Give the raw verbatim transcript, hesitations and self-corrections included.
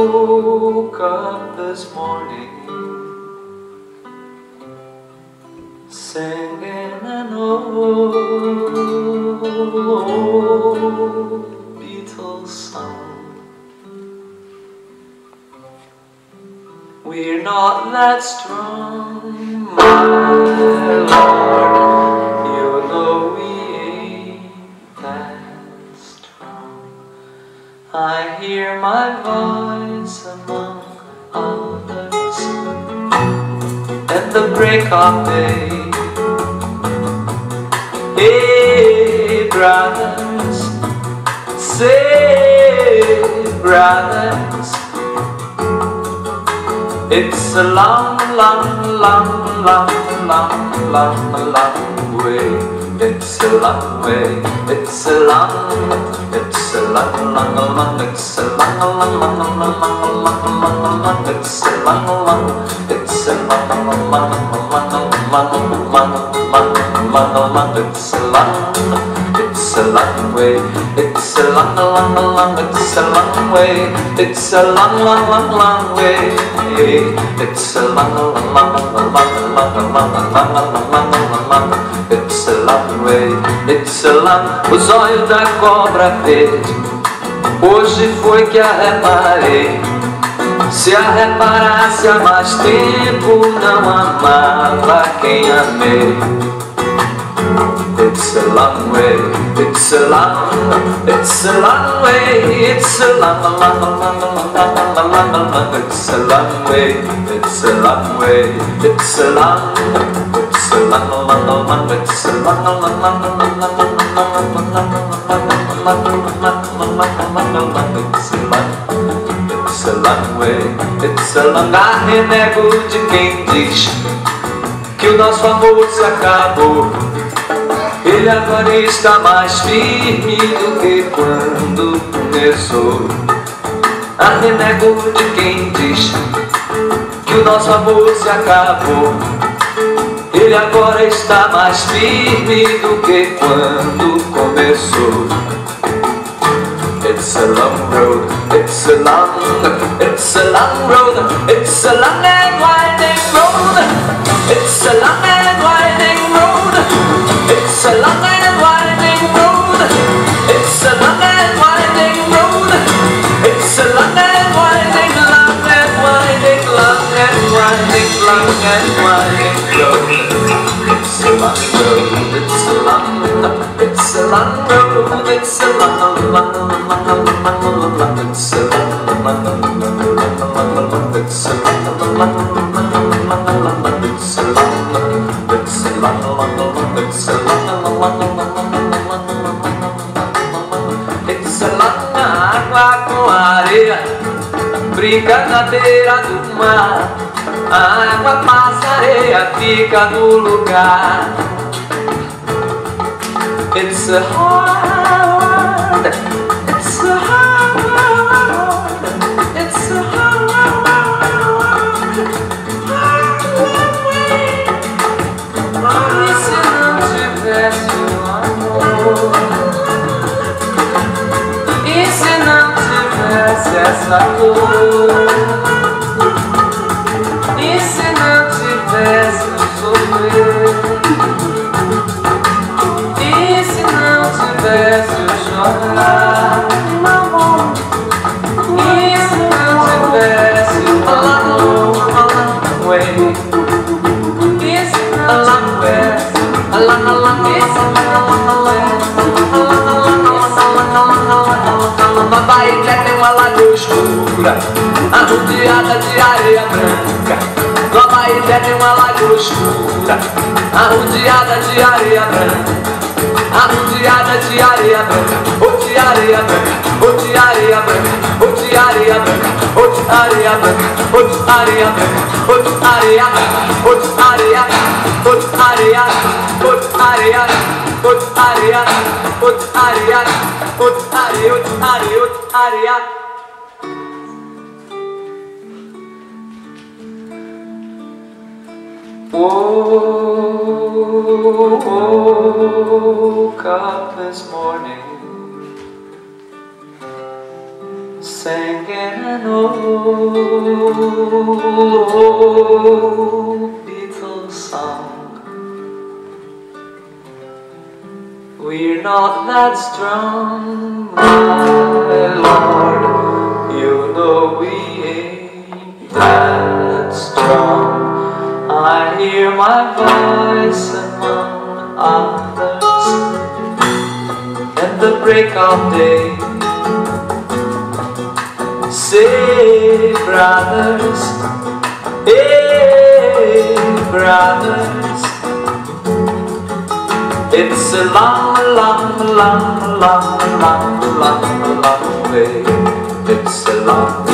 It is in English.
woke up this morning singing an old Beatles song. We're not that strong, my Lord, you know we ain't that strong. I hear my voice among others at the break of day. Hey brothers, say brothers, it's a long, long, long, long, long, long, long way. It's a long way, it's a long, it's a long, long, long, it's a long, long, long, long, long, long, long, long, it's a long, long, it's a long, long, long, long, long, long, long, long, it's a long, it's a long way, it's a long, long, long, it's a long way, it's a long, long, long, long way, it's a long, long, long, long, long, long, long, long, long, it's a long way, it's a long. Os olhos da cobra verde, hoje foi que a reparei. Se a reparasse há mais tempo, não amava quem amei. It's a long way, it's a long, it's a long way, it's a long, long, long, long, long, long, long, long, it's a long way, it's a long way, it's a long, it's a long, long, long, long, it's a long, long, long, long, long, long, it's a long, it's a long way, it's a long. Ah, renego de quem diz que o nosso amor se acabou. Ele agora está mais firme do que quando começou. A renego de quem diz que o nosso amor se acabou. Ele agora está mais firme do que quando começou. It's a long road, it's a long, it's a long road, it's a long and winding road, it's a long and winding road, it's a long and winding road, it's a long and winding road, it's a long and winding, long and winding, long and winding, long and winding road. It's a long road, it's a long, it's a long road, it's a long, long, long, long, long, long, it's a long, long, long, long, long, it's a long, long, long, long, it's a long, it's a long, long, long, it's a long, long, long, it's a long. Água com areia brinca na beira do mar. A água passa, areia fica no lugar. It's a hard, it's a hard, it's a hard, hard way. E se não tivesse o amor? E se não tivesse essa dor? E se não tivesse o sofrer? E se não tivesse o chorar? E se não tivesse o amor? E se não tivesse a la la la, e se não tivesse uma baía tem uma lagoa escura, arrodeada de areia branca. Numa baía tem uma lagoa escura, arrodeada de areia branca. Arrodeada de areia branca, oh de areia branca, oh de areia branca, oh de areia branca, oh de areia branca, oh de areia branca, oh de areia branca, oh de areia, oh de areia, oh de areia, oh de areia, oh de areia, oh de areia, oh de areia, oh de areia. Woke up this morning singing an old Beatles song. We're not that strong, my Lord. You know we ain't that strong. I hear my voice among others at the break of day. Say, brothers, hey, brothers, it's a long, long, long, long, long, long, long way. It's a long